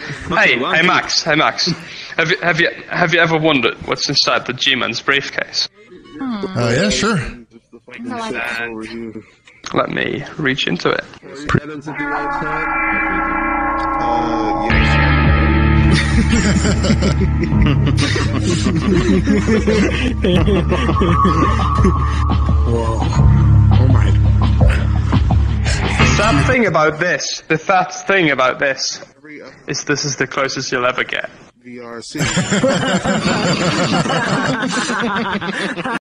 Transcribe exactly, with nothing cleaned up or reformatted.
Hey, hey Max, hey Max. Have you have you have you ever wondered what's inside the G-man's briefcase? Oh uh, yeah, sure. And let me reach into it. Whoa. Oh my. The sad thing about this, the sad thing about this, is this is the closest you'll ever get. V R C.